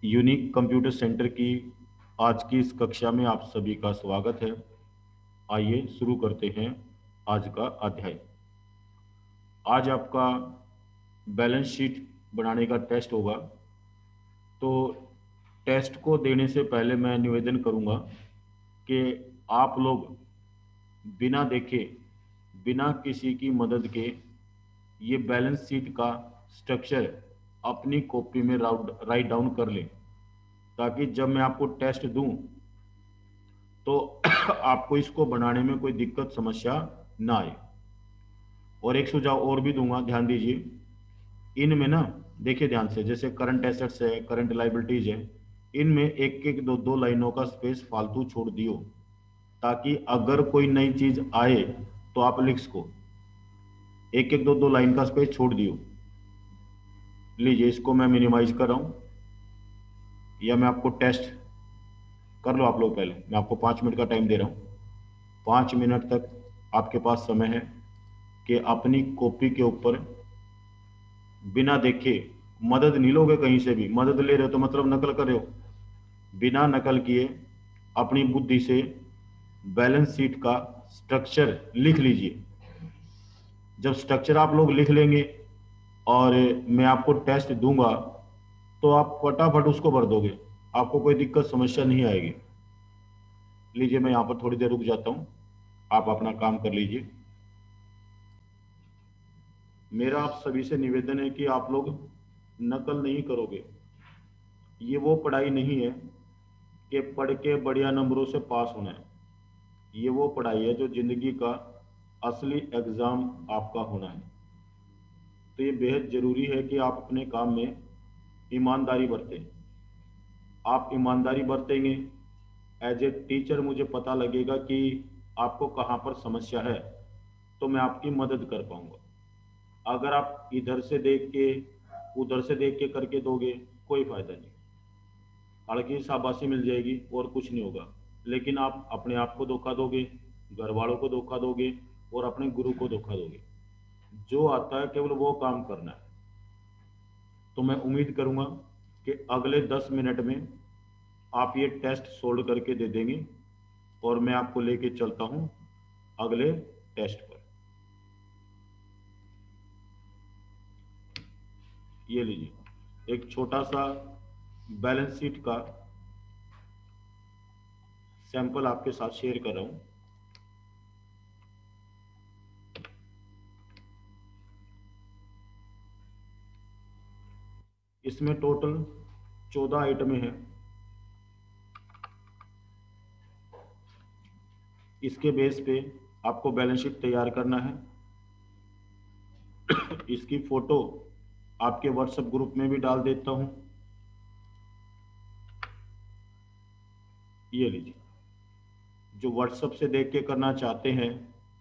Unique computer centre की आज की इस कक्षा में आप सभी का स्वागत है। आइए शुरू करते हैं आज का अध्याय। आज आपका बैलेंस शीट बनाने का टेस्ट होगा। तो टेस्ट को देने से पहले मैं निवेदन करूंगा कि आप लोग बिना देखे, बिना किसी की मदद के ये बैलेंस शीट का स्ट्रक्चर अपनी कॉपी में राइट डाउन कर लें, ताकि जब मैं आपको टेस्ट दूं तो आपको इसको बनाने में कोई दिक्कत समस्या ना आए। और एक सुझाव और भी दूंगा, ध्यान दीजिए। इनमें ना, देखिए ध्यान से, जैसे करंट एसेट्स है, करंट लाइबिलिटीज है, इनमें एक एक दो दो लाइनों का स्पेस फालतू छोड़ दियो, ताकि अगर कोई नई चीज आए तो आप लिख सको। एक एक दो दो लाइन का स्पेस छोड़ दियो। लीजिए, इसको मैं मिनिमाइज कर रहा हूं, या मैं आपको टेस्ट कर लो। आप लोग पहले, मैं आपको 5 मिनट का टाइम दे रहा हूं। 5 मिनट तक आपके पास समय है कि अपनी कॉपी के ऊपर बिना देखे, मदद नहीं लोगे कहीं से भी, मदद ले रहे हो तो मतलब नकल कर रहे हो, बिना नकल किए अपनी बुद्धि से बैलेंस शीट का स्ट्रक्चर लिख लीजिए। जब स्ट्रक्चर आप लोग लिख लेंगे और मैं आपको टेस्ट दूंगा तो आप फटाफट उसको भर दोगे, आपको कोई दिक्कत समस्या नहीं आएगी। लीजिए, मैं यहाँ पर थोड़ी देर रुक जाता हूँ, आप अपना काम कर लीजिए। मेरा आप सभी से निवेदन है कि आप लोग नकल नहीं करोगे। ये वो पढ़ाई नहीं है कि पढ़ के बढ़िया नंबरों से पास होना है। ये वो पढ़ाई है जो जिंदगी का असली एग्जाम आपका होना है। तो ये बेहद जरूरी है कि आप अपने काम में ईमानदारी बरतें। आप ईमानदारी बरतेंगे, एज ए टीचर मुझे पता लगेगा कि आपको कहाँ पर समस्या है, तो मैं आपकी मदद कर पाऊंगा। अगर आप इधर से देख के उधर से देख के करके दोगे, कोई फायदा नहीं। हालांकि शाबाशी मिल जाएगी और कुछ नहीं होगा, लेकिन आप अपने आप को धोखा दोगे, घर वालों को धोखा दोगे और अपने गुरु को धोखा दोगे। जो आता है केवल वो काम करना है। तो मैं उम्मीद करूंगा कि अगले 10 मिनट में आप ये टेस्ट सोल्व करके दे देंगे, और मैं आपको लेके चलता हूं अगले टेस्ट पर। ये लीजिए, एक छोटा सा बैलेंस शीट का सैंपल आपके साथ शेयर कर रहा हूं। इसमें टोटल 14 आइटमें हैं। इसके बेस पे आपको बैलेंस शीट तैयार करना है। इसकी फोटो आपके व्हाट्सएप ग्रुप में भी डाल देता हूं। ये लीजिए, जो व्हाट्सएप से देख के करना चाहते हैं,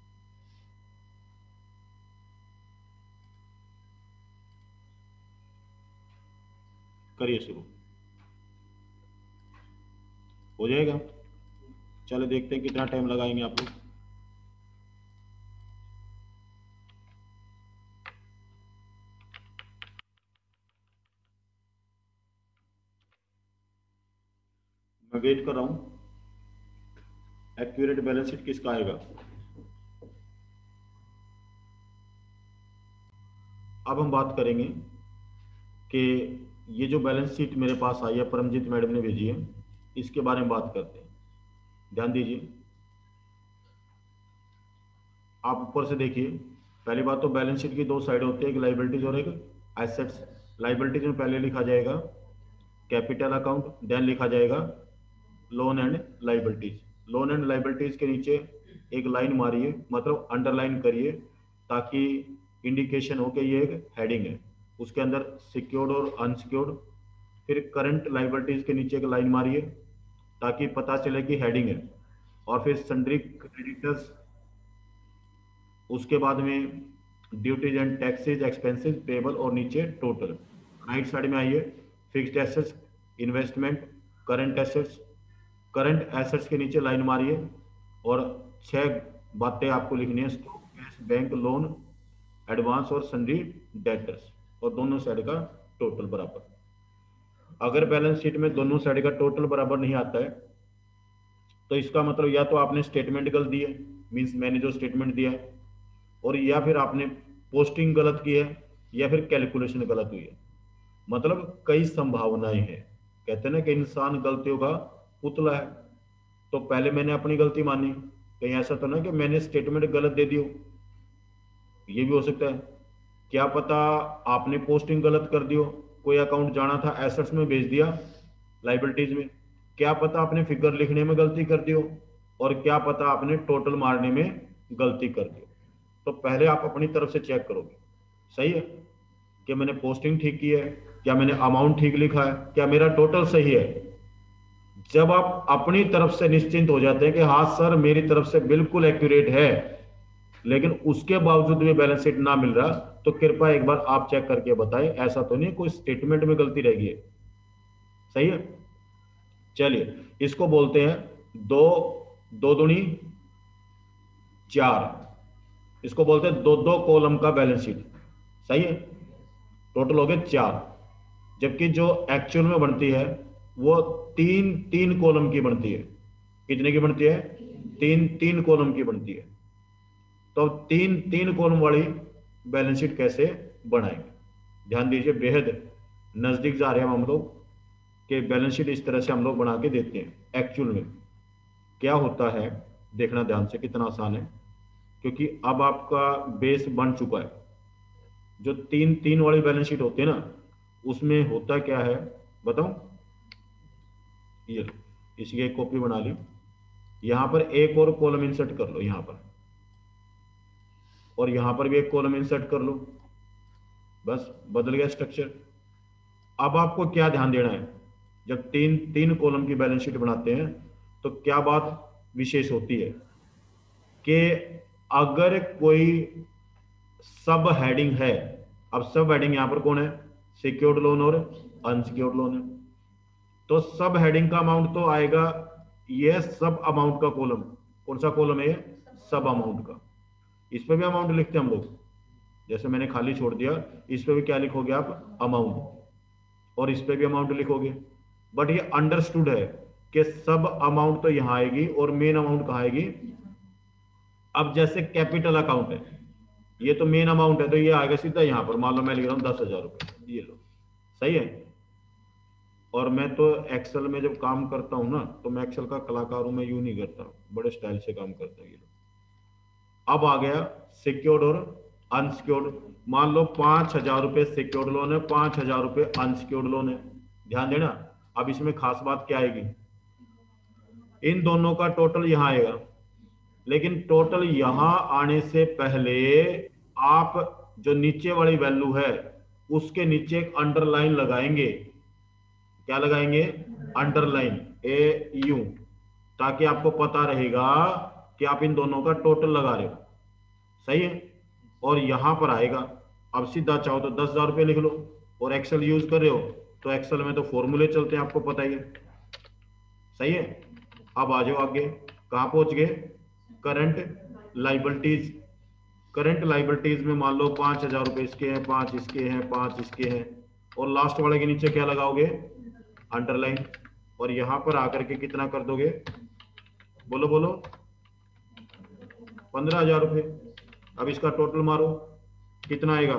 करिए शुरू। हो जाएगा। चलो देखते हैं कितना टाइम लगाएंगे आप लोग। मैं वेट कर रहा हूं। एक्यूरेट बैलेंस शीट किसका आएगा? अब हम बात करेंगे कि ये जो बैलेंस शीट मेरे पास आई है, परमजीत मैडम ने भेजी है, इसके बारे में बात करते हैं। ध्यान दीजिए, आप ऊपर से देखिए। पहली बात तो बैलेंस शीट की दो साइड होती है, एक लाइबिलिटीज और एक एसेट्स। लाइबिलिटीज में पहले लिखा जाएगा कैपिटल अकाउंट, देन लिखा जाएगा loan and liabilities. Loan and liabilities के नीचे एक लाइन मारिए, मतलब अंडरलाइन करिए, ताकि इंडिकेशन हो कि ये एक हेडिंग है। उसके अंदर सिक्योर्ड और अनसिक्योर्ड। फिर करंट लाइबिलिटीज के नीचे एक लाइन मारिए, ताकि पता चले कि हेडिंग है। और फिर सन्ड्री क्रेडिटर्स, उसके बाद में duties and taxes, expenses payable, और नीचे टोटल। राइट साइड में आइए, fixed assets, investment, current assets. Current assets के नीचे लाइन मारिए, और 6 बातें आपको लिखनी है: stock, cash, bank, loan, advance और सन्ड्री डेटर्स, और दोनों साइड का टोटल बराबर। अगर बैलेंस शीट में दोनों साइड का टोटल बराबर नहीं आता है तो इसका मतलब या तो आपने स्टेटमेंट गलत दी है, मीन्स मैंने जो स्टेटमेंट दिया है, और या फिर आपने पोस्टिंग गलत की है, या फिर कैलकुलेशन गलत हुई है। मतलब कई संभावनाएं हैं। कहते हैं ना कि इंसान गलतियों का पुतला है। तो पहले मैंने अपनी गलती मानी, कहीं ऐसा तो ना कि मैंने स्टेटमेंट गलत दे दी हो, ये भी हो सकता है। क्या पता आपने पोस्टिंग गलत कर दी हो, कोई अकाउंट जाना था एसेट्स में भेज दिया लाइबिलिटीज में। क्या पता आपने फिगर लिखने में गलती कर दी हो, और क्या पता आपने टोटल मारने में गलती कर दी हो। तो पहले आप अपनी तरफ से चेक करोगे, सही है कि मैंने पोस्टिंग ठीक की है, क्या मैंने अमाउंट ठीक लिखा है, क्या मेरा टोटल सही है। जब आप अपनी तरफ से निश्चिंत हो जाते हैं कि हाँ सर मेरी तरफ से बिल्कुल एक्यूरेट है, लेकिन उसके बावजूद भी बैलेंस शीट ना मिल रहा, तो कृपया एक बार आप चेक करके बताएं, ऐसा तो नहीं कोई स्टेटमेंट में गलती रह गई है। सही है। चलिए, इसको बोलते हैं दो, दो दूनी चार। इसको बोलते हैं दो दो कॉलम का बैलेंस शीट। सही है। टोटल हो गए चार, जबकि जो एक्चुअल में बनती है वो तीन तीन कॉलम की बनती है। कितने की बनती है? तीन तीन कॉलम की बनती है। तो तीन तीन कॉलम वाली बैलेंस शीट कैसे बनाएंगे? ध्यान दीजिए, बेहद नजदीक जा रहे हैं हम लोग कि बैलेंस शीट इस तरह से हम लोग बना के देते हैं। एक्चुअल में क्या होता है, देखना ध्यान से, कितना आसान है, क्योंकि अब आपका बेस बन चुका है। जो तीन तीन वाली बैलेंस शीट होती है ना, उसमें होता क्या है बताऊं? ये लो, इसकी एक कॉपी बना ली, यहां पर एक और कॉलम इंसर्ट कर लो यहां पर, और यहां पर भी एक कॉलम इंसर्ट कर लो। बस बदल गया स्ट्रक्चर। अब आपको क्या ध्यान देना है, जब तीन तीन कॉलम की बैलेंस शीट बनाते हैं तो क्या बात विशेष होती है कि अगर कोई सब हेडिंग है, अब सब हेडिंग यहां पर कौन है? सिक्योर्ड लोन और अनसिक्योर्ड लोन है। तो सब हेडिंग का अमाउंट तो आएगा, ये सब अमाउंट का कॉलम। कौन सा कॉलम है ये? सब अमाउंट का। इस पे भी अमाउंट लिखते हैं हम लोग, जैसे मैंने खाली छोड़ दिया, इस पे भी क्या लिखोगे आप? अमाउंट। और इस पे भी अमाउंट लिखोगे। बट ये अंडरस्टूड है कि सब अमाउंट तो यहां आएगी और मेन अमाउंट कहां आएगी? अब जैसे कैपिटल अकाउंट है, ये तो मेन अमाउंट है, तो ये आएगा सीधा यहां पर। मान लो मैं लिख रहा हूं 10,000 रुपए, ये लो। सही है। और मैं तो एक्सेल में जब काम करता हूं ना, तो मैं एक्सेल का कलाकार हूं, मैं यूं नहीं करता, बड़े स्टाइल से काम करता हूं। ये लो, अब आ गया सिक्योर्ड और अनसिक्योर्ड। मान लो 5,000 रुपये सिक्योर्ड लोन है, 5,000 रुपये अनसिक्योर्ड लोन है। ध्यान देना, अब इसमें खास बात क्या आएगी, इन दोनों का टोटल यहां आएगा, लेकिन टोटल यहां आने से पहले आप जो नीचे वाली वैल्यू है उसके नीचे एक अंडरलाइन लगाएंगे। क्या लगाएंगे? अंडरलाइन, ए यू, ताकि आपको पता रहेगा कि आप इन दोनों का टोटल लगा रहे हो। सही है। और यहां पर आएगा, अब सीधा चाहो तो 10,000 रुपये लिख लो, और एक्सेल यूज कर रहे हो तो एक्सेल में तो फॉर्मूले चलते हैं, आपको पता ही है। सही है। अब आ जाओ आगे, कहां पहुंच गए? Current liabilities. करंट लाइबिलिटीज में मान लो 5,000 रुपये इसके हैं, 5 इसके हैं, 5 इसके हैं, और लास्ट वाले के नीचे क्या लगाओगे? अंडरलाइन। और यहां पर आकर के कितना कर दोगे? बोलो बोलो। 15,000 रुपये। अब इसका टोटल मारो, कितना आएगा?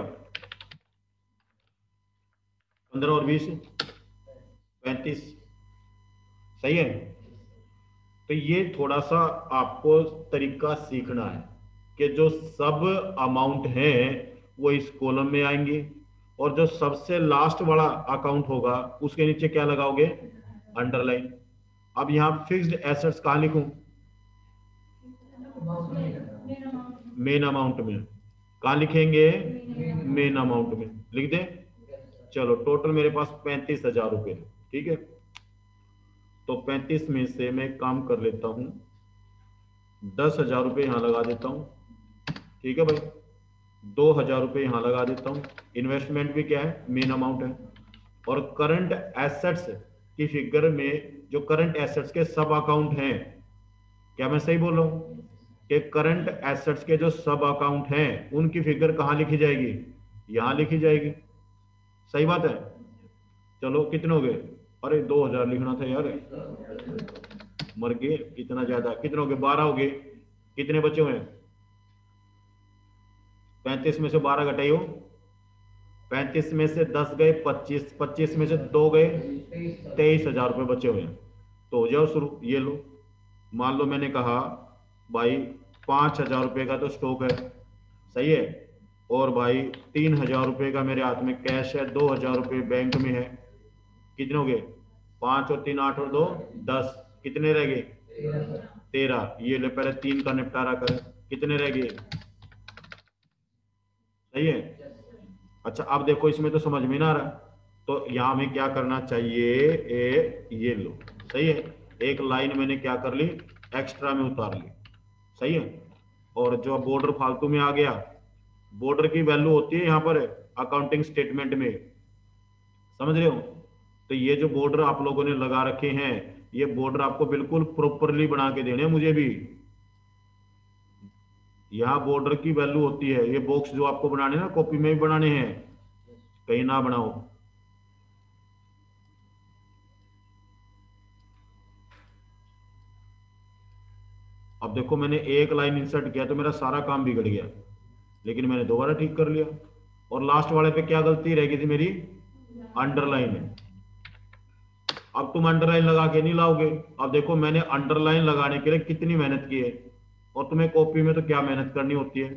15 और 20, 35। सही है। तो ये थोड़ा सा आपको तरीका सीखना है कि जो सब अमाउंट है वो इस कॉलम में आएंगे, और जो सबसे लास्ट वाला अकाउंट होगा उसके नीचे क्या लगाओगे? अंडरलाइन। अब यहां फिक्स्ड एसेट्स कहां लिखूं? मेन अमाउंट में। कहां लिखेंगे? मेन अमाउंट में लिख दें। चलो, टोटल मेरे पास 35,000 रुपये है। ठीक है। तो 35 में से मैं एक काम कर लेता हूं, 10,000 रुपये यहां लगा देता हूं। ठीक है भाई, 2,000 रुपये यहां लगा देता हूं। इन्वेस्टमेंट भी क्या है? मेन अमाउंट है। और करंट एसेट्स की फिगर में जो करंट एसेट्स के सब अकाउंट हैं, क्या मैं सही बोल रहा हूं कि करंट एसेट्स के जो सब अकाउंट हैं उनकी फिगर कहां लिखी जाएगी? यहां लिखी जाएगी। सही बात है। चलो कितने हो गए? अरे 2000 लिखना था यार, मर गए। इतना ज्यादा कितने हो गए? 12 हो गए। कितने बचे हुए हैं? 35 में से 12 घटाइयो। 35 में से 10 गए 25, 25 में से 2 गए 23,000 रुपये बचे हुए हैं। तो हो जाओ शुरू। ये लो, मान लो मैंने कहा भाई 5,000 रुपये का तो स्टॉक है, सही है, और भाई 3,000 रुपये का मेरे हाथ में कैश है, 2,000 रुपये बैंक में है। कितने हो गए? 5 और 3 8 और 2 10। कितने रह गए? 13। ये ले, पहले 3 का निपटारा कर। कितने रह गए? सही है। अच्छा अब देखो, इसमें तो समझ में ना आ रहा, तो यहाँ हमें क्या करना चाहिए? ये लो, सही है, एक लाइन मैंने क्या कर ली, एक्स्ट्रा में उतार ली, सही है। और जो बॉर्डर फालतू में आ गया, बॉर्डर की वैल्यू होती है यहाँ पर अकाउंटिंग स्टेटमेंट में, समझ रहे हो? तो ये जो बॉर्डर आप लोगों ने लगा रखे हैं, ये बॉर्डर आपको बिल्कुल प्रॉपरली बना के देने हैं मुझे भी। यहाँ बॉर्डर की वैल्यू होती है, ये बॉक्स जो आपको बनाने हैं ना, कॉपी में भी बनाने हैं, कहीं ना बनाओ। अब देखो मैंने एक लाइन इंसर्ट किया तो मेरा सारा काम बिगड़ गया, लेकिन मैंने दोबारा ठीक कर लिया। और लास्ट वाले पे क्या गलती रह गई थी मेरी? अंडरलाइन है। अब तुम अंडरलाइन लगा के नहीं लाओगे। अब देखो मैंने अंडरलाइन लगाने के लिए कितनी मेहनत की है, और तुम्हें कॉपी में तो क्या मेहनत करनी होती है।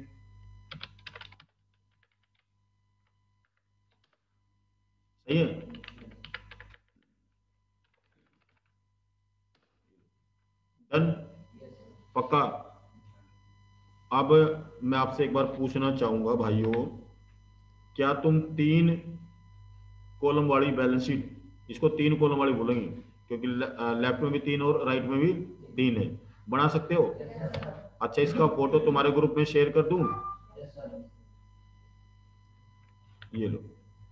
सही है। डन। पक्का। अब मैं आपसे एक बार पूछना चाहूंगा भाइयों, क्या तुम 3 कॉलम वाली बैलेंस शीट, इसको 3 कॉलम वाली बोलेंगे क्योंकि लेफ्ट में भी 3 और राइट में भी 3 है, बना सकते हो? अच्छा इसका फोटो तुम्हारे ग्रुप में शेयर कर दूं? ये लो,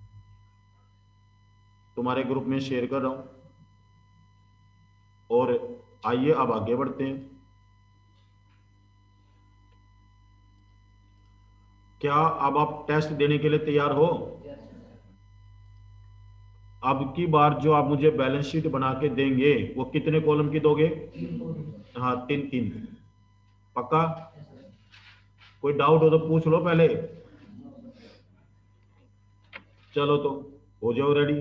तुम्हारे ग्रुप में शेयर कर रहा हूं। और आइए अब आगे बढ़ते हैं। क्या अब आप टेस्ट देने के लिए तैयार हो? अब की बार जो आप मुझे बैलेंस शीट बना के देंगे वो कितने कॉलम की दोगे? हाँ 3 3। पक्का? कोई डाउट हो तो पूछ लो पहले। चलो तो हो जाओ रेडी।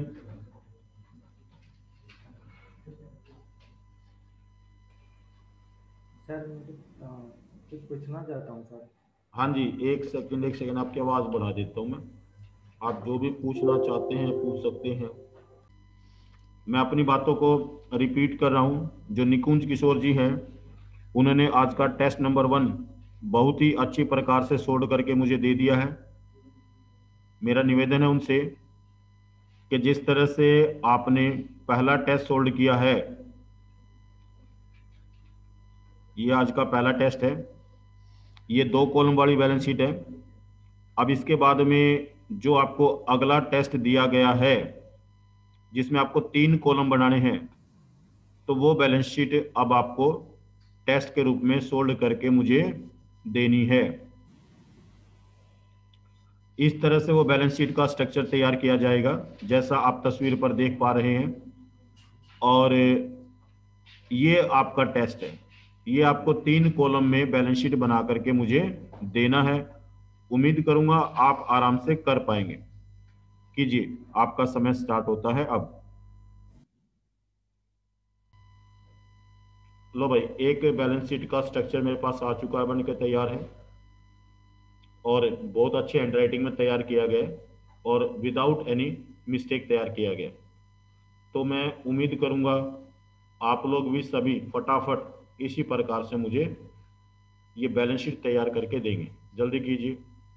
सर मुझे कुछ पूछना चाहता हूँ सर। हाँ जी, एक सेकंड आपकी आवाज़ बढ़ा देता हूँ मैं। आप जो भी पूछना चाहते हैं पूछ सकते हैं। मैं अपनी बातों को रिपीट कर रहा हूँ। जो निकुंज किशोर जी हैं, उन्होंने आज का टेस्ट नंबर 1 बहुत ही अच्छी प्रकार से सोल्व करके मुझे दे दिया है। मेरा निवेदन है उनसे कि जिस तरह से आपने पहला टेस्ट सोल्व किया है, ये आज का पहला टेस्ट है, ये 2 कॉलम वाली बैलेंस शीट है। अब इसके बाद में जो आपको अगला टेस्ट दिया गया है, जिसमें आपको 3 कॉलम बनाने हैं, तो वो बैलेंस शीट अब आपको टेस्ट के रूप में सोल्व करके मुझे देनी है। इस तरह से वो बैलेंस शीट का स्ट्रक्चर तैयार किया जाएगा, जैसा आप तस्वीर पर देख पा रहे हैं। और ये आपका टेस्ट है, ये आपको 3 कॉलम में बैलेंस शीट बना करके मुझे देना है। उम्मीद करूंगा आप आराम से कर पाएंगे। कीजिए, आपका समय स्टार्ट होता है अब। लो भाई, एक बैलेंस शीट का स्ट्रक्चर मेरे पास आ चुका है, बन के तैयार है, और बहुत अच्छे हैंडराइटिंग में तैयार किया गया है, और विदाउट एनी मिस्टेक तैयार किया गया। तो मैं उम्मीद करूंगा आप लोग भी सभी फटाफट इसी प्रकार से मुझे ये बैलेंस शीट तैयार करके देंगे। जल्दी कीजिए।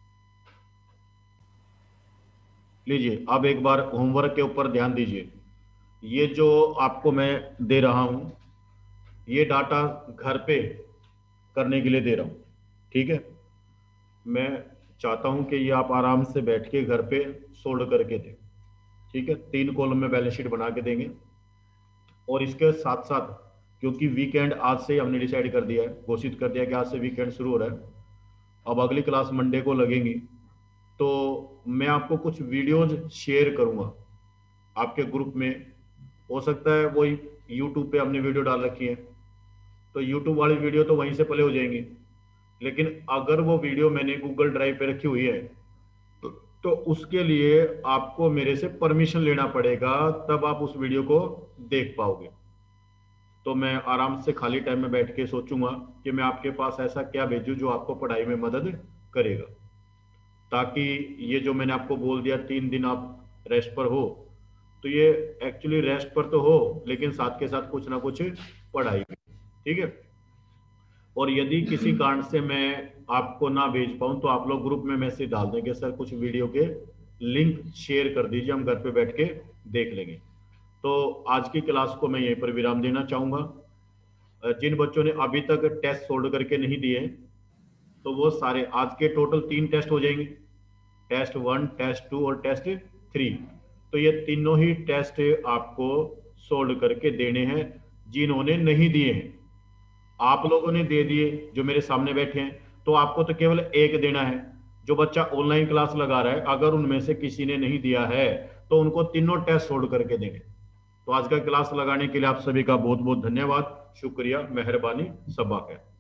लीजिए, अब एक बार होमवर्क के ऊपर ध्यान दीजिए। ये जो आपको मैं दे रहा हूँ, ये डाटा घर पे करने के लिए दे रहा हूँ, ठीक है? मैं चाहता हूँ कि ये आप आराम से बैठ के घर पे सोल्व करके दें, ठीक है? 3 कॉलम में बैलेंस शीट बना के देंगे। और इसके साथ साथ, क्योंकि वीकेंड आज से ही हमने डिसाइड कर दिया है, घोषित कर दिया कि आज से वीकेंड शुरू हो रहा है, अब अगली क्लास मंडे को लगेंगी, तो मैं आपको कुछ वीडियोज शेयर करूंगा, आपके ग्रुप में। हो सकता है वही यूट्यूब पे हमने वीडियो डाल रखी है, तो यूट्यूब वाली वीडियो तो वहीं से प्ले हो जाएंगी। लेकिन अगर वो वीडियो मैंने गूगल ड्राइव पे रखी हुई है, तो, तो उसके लिए आपको मेरे से परमिशन लेना पड़ेगा, तब आप उस वीडियो को देख पाओगे। तो मैं आराम से खाली टाइम में बैठ के सोचूंगा कि मैं आपके पास ऐसा क्या भेजूं जो आपको पढ़ाई में मदद करेगा, ताकि ये जो मैंने आपको बोल दिया 3 दिन आप रेस्ट पर हो, तो ये एक्चुअली रेस्ट पर तो हो, लेकिन साथ के साथ कुछ ना कुछ पढ़ाई भी। ठीक है। और यदि किसी कारण से मैं आपको ना भेज पाऊं, तो आप लोग ग्रुप में मैसेज डाल दें कि सर कुछ वीडियो के लिंक शेयर कर दीजिए, हम घर पे बैठ के देख लेंगे। तो आज की क्लास को मैं यहीं पर विराम देना चाहूंगा। जिन बच्चों ने अभी तक टेस्ट सोल्व करके नहीं दिए, तो वो सारे आज के टोटल 3 टेस्ट हो जाएंगे, टेस्ट 1, टेस्ट 2 और टेस्ट 3। तो ये तीनों ही टेस्ट आपको सोल्व करके देने हैं, जिन्होंने नहीं दिए हैं। आप लोगों ने दे दिए जो मेरे सामने बैठे हैं, तो आपको तो केवल एक देना है। जो बच्चा ऑनलाइन क्लास लगा रहा है, अगर उनमें से किसी ने नहीं दिया है, तो उनको तीनों टेस्ट सोल्व करके देंगे। तो आज का क्लास लगाने के लिए आप सभी का बहुत बहुत धन्यवाद, शुक्रिया, मेहरबानी, सबा खैर।